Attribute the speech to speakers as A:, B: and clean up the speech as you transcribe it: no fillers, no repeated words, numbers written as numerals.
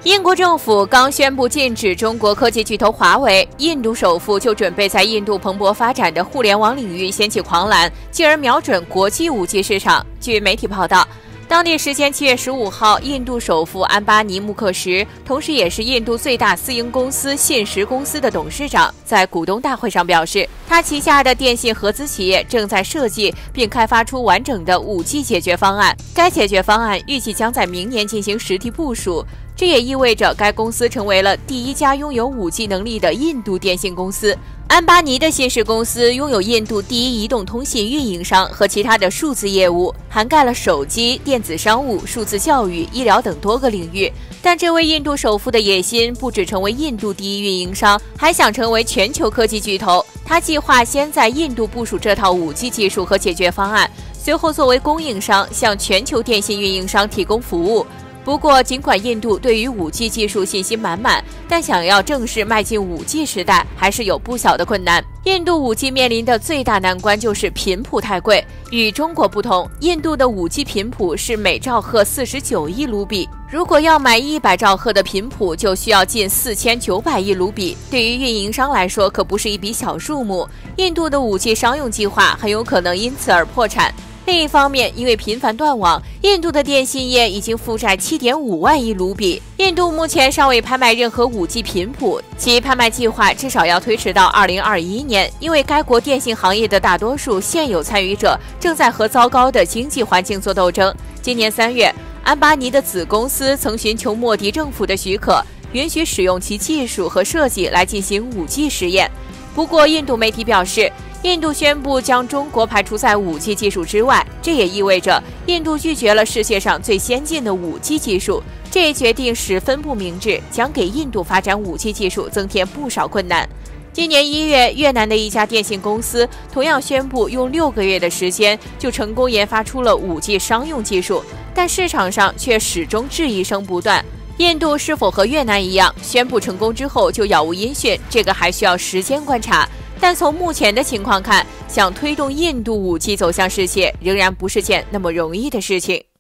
A: 英国政府刚宣布禁止中国科技巨头华为，印度首富就准备在印度蓬勃发展的互联网领域掀起狂澜，进而瞄准国际5G 市场。据媒体报道，当地时间7月15号，印度首富安巴尼·穆克什，同时也是印度最大私营公司信实公司的董事长，在股东大会上表示，他旗下的电信合资企业正在设计并开发出完整的5G 解决方案。该解决方案预计将在明年进行实地部署。这也意味着该公司成为了第一家拥有5G 能力的印度电信公司。安巴尼的信实公司拥有印度第一移动通信运营商和其他的数字业务，涵盖了手机、电子商务、数字教育、医疗等多个领域。但这位印度首富的野心不只成为印度第一运营商，还想成为全球科技巨头。他计划先在印度部署这套5G 技术和解决方案，随后作为供应商向全球电信运营商提供服务。不过，尽管印度对于5G 技术信心满满，但想要正式迈进5G 时代，还是有不小的困难。印度5G 面临的最大难关就是频谱太贵。与中国不同，印度的5G 频谱是每兆赫49亿卢比，如果要买100兆赫的频谱，就需要近4900亿卢比。对于运营商来说，可不是一笔小数目。印度的5G 商用计划很有可能因此而破产。另一方面，因为频繁断网，印度的电信业已经负债7.5万亿卢比。印度目前尚未拍卖任何5G 频谱，其拍卖计划至少要推迟到2021年，因为该国电信行业的大多数现有参与者正在和糟糕的经济环境做斗争。今年3月，安巴尼的子公司曾寻求莫迪政府的许可，允许使用其技术和设计来进行5G 实验。不过，印度媒体表示，印度宣布将中国排除在5G 技术之外，这也意味着印度拒绝了世界上最先进的5G 技术。这一决定十分不明智，将给印度发展5G 技术增添不少困难。今年1月，越南的一家电信公司同样宣布用6个月的时间就成功研发出了5G 商用技术，但市场上却始终质疑声不断。印度是否和越南一样，宣布成功之后就杳无音讯？这个还需要时间观察。但从目前的情况看，想推动印度5G走向世界，仍然不是件那么容易的事情。